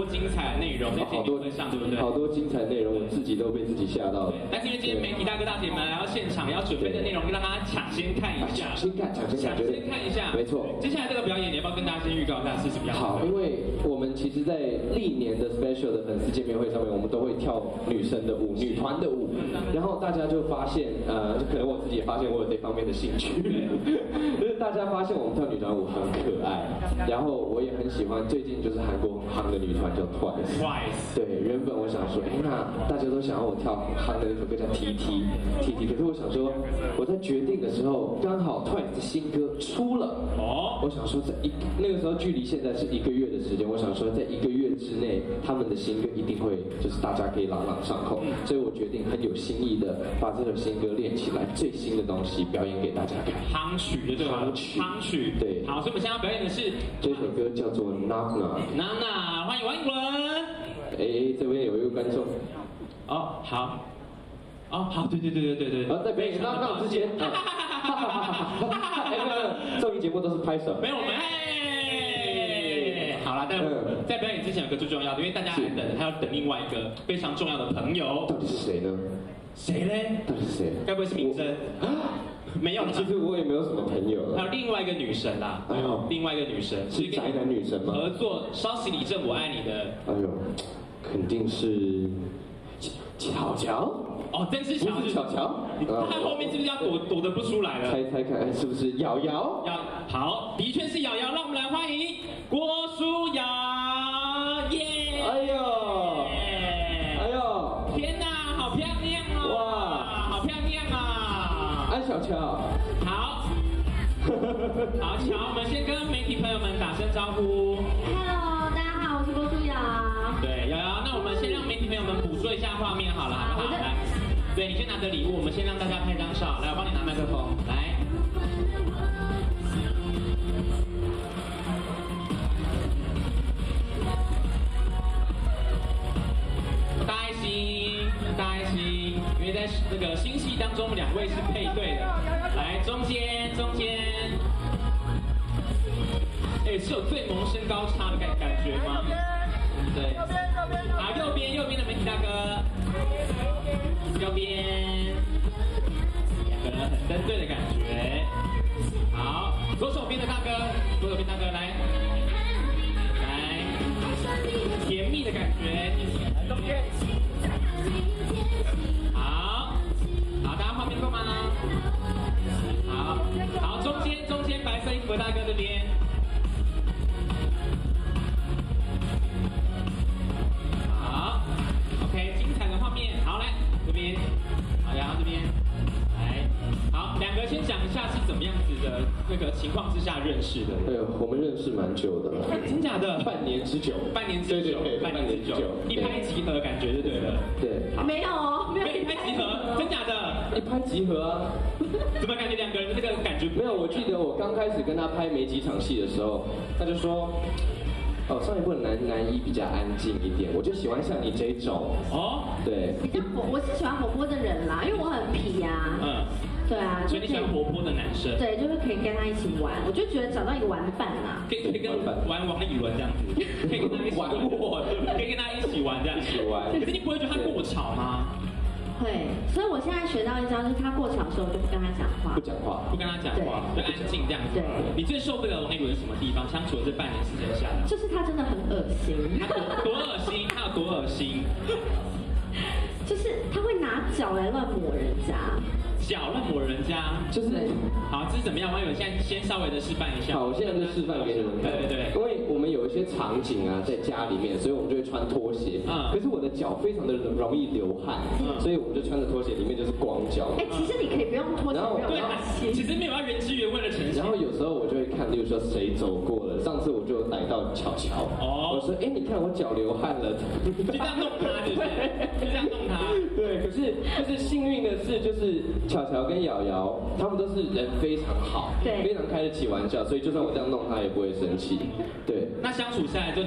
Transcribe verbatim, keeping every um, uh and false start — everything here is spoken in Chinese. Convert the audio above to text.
精彩的内容在节目上，对不对？ 好多精彩内容，我自己都被自己吓到了。 但是因为今天媒体大哥大姐们来到现场，要准备的内容让大家抢先看一下， 抢先看，抢先看， 抢先看一下， 没错。 接下来这个表演，你要不要跟大家先预告一下是什么样？ 好，因为我们其实，在历年的 special 的粉丝见面会上面，我们都会跳女生的舞、女团的舞，然后大家就发现，呃，可能我自己也发现我有这方面的兴趣，就是大家发现我们跳女团舞很可爱，然后我也很喜欢，最近就是韩国很夯的女团叫 Twice。Twice。对，原本我想说，哎，那大家都想要我跳很夯的那首歌叫 T T T T， 可是我想说，我在决定的时候，刚好 Twice 的新歌出了，哦，我想说在一那个时候距离现在是一个月的时间，我想说在一个月之内，他们的新歌一定会就是大家可以朗朗上口，所以我决定很有新意的把这首新歌练起来，最新的东西表演给大家看。 夯曲的对吧？夯曲，夯曲，对。好，所以我们现在要表演的是这首歌叫做 Knock Knock。 娜娜，欢迎王一伦。 哎，这边有一个观众。 哦，好。哦，好，对对对对对对。 啊，在表演 Knock Knock 之前，哈哈哈哈哈哈！哎，那个综艺节目都是拍手。 没有，我们哎，好了，但在表演之前有个最重要的，因为大家还等，还要等另外一个非常重要的朋友。 到底是谁呢？ 谁嘞？ 到底是谁？ 该不会是明真？没有， 其实我也没有什么朋友。 还有另外一个女神啦，哎呦，另外一个女神是宅男女神吗？ 合作稍息李正我爱你的。 哎呦，肯定是巧巧。 哦，真是巧巧巧。 他后面是不是要躲躲得不出来了？ 猜猜看，哎，是不是瑶瑶？ 瑶，好，的确是瑶瑶，让我们来欢迎郭书瑶，耶！ 哎呦，哎呦， 天哪，好漂亮哦！哇，好漂亮啊！ 安小乔， 好，好乔，我们先跟媒体朋友们打声招呼。 Hello， 大家好，我是郭书瑶。 对，瑶瑶，那我们先让媒体朋友们捕捉一下画面好了，好不好？来，对，你先拿着礼物，我们先让大家拍张照。来，我帮你拿麦克风，来。大爱心，大爱心，因为在这个新戏当中，两位是配对的。来，中间，中间。哎，是有最萌身高差的感感觉吗？对。好，右边，右边的媒体大哥。右边。两个人很登对的感觉。好，左手边的大哥，左手边大哥来。来。甜蜜的感觉。中间。好。好，大家画面够吗？好。好，中间，中间白色衣服的大哥这边。好 ，OK， 精彩的画面，好来这边，好，然后这边，来，好，两个先讲一下是怎么样子的那个情况之下认识的。 对，我们认识蛮久的了， 真假的？ 半年之久， 半年之久， 半年之久， 一拍即合的感觉就对了。 对， 没有哦，没有一拍即合，真假的？ 一拍即合啊！ 怎么感觉两个人的那个感觉？ 没有，我记得我刚开始跟他拍没几场戏的时候，他就说。哦，上一部男男一比较安静一点，我就喜欢像你这种。哦，对， 比较活，我是喜欢活泼的人啦，因为我很皮呀、啊。嗯，对啊， 所以你喜欢活泼的男生。 对，就是可以跟他一起玩，我就觉得找到一个玩伴啦。 可以可以跟玩王一伦这样子，可以跟他一起玩，可以跟他一起玩这样，一起玩。可是你不会觉得他过吵吗？ 会，所以我现在学到一招，就是他过桥的时候，我就不跟他讲话， 不讲话， 不跟他讲话，就安静这样子。 对， 你最受不了王一伦什么地方？相处了这半年时间下来， 就是他真的很恶心。 他多多恶心，他有多恶心？ 就是他会拿脚来乱抹人家。 脚乱抹人家， 就是好，这是怎么样？王一伦现在先稍微的示范一下。 好，我现在就示范给你们看。 对对对， 因为我们有一些场景啊，在家里面，所以我们就会穿拖鞋。嗯。可是我的脚非常的容易流汗，嗯，所以我们就穿着拖鞋，里面就是光脚。 哎，其实你可以不用拖鞋，不用对，其实没有要原汁原味的呈现。 然后有时候我就会看，例如说谁走过了，上次我就逮到巧巧。哦。我说，哎，你看我脚流汗了。 就这样弄他，对不对？就这样弄他。 对，可是就是幸运的是，就是巧巧跟瑶瑶，他们都是人非常好， 对， 非常开得起玩笑，所以就算我这样弄他也不会生气。对， 那相处下来就。